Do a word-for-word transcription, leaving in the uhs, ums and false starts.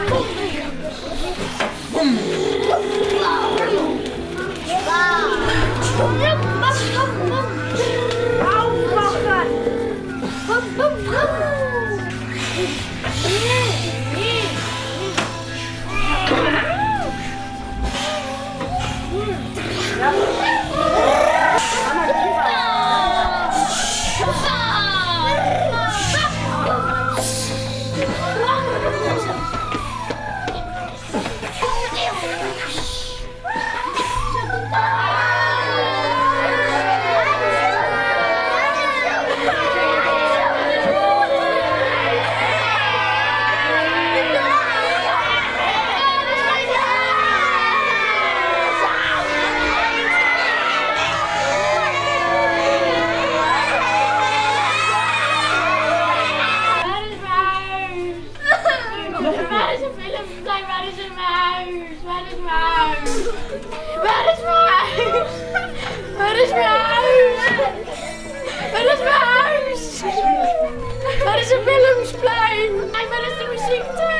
Waar is een filmtuin? Waar is een huis? Waar is mijn huis? Waar is mijn huis? Waar is mijn huis? Waar is mijn huis? Waar is een Willemsplein? Waar is de muziektuin?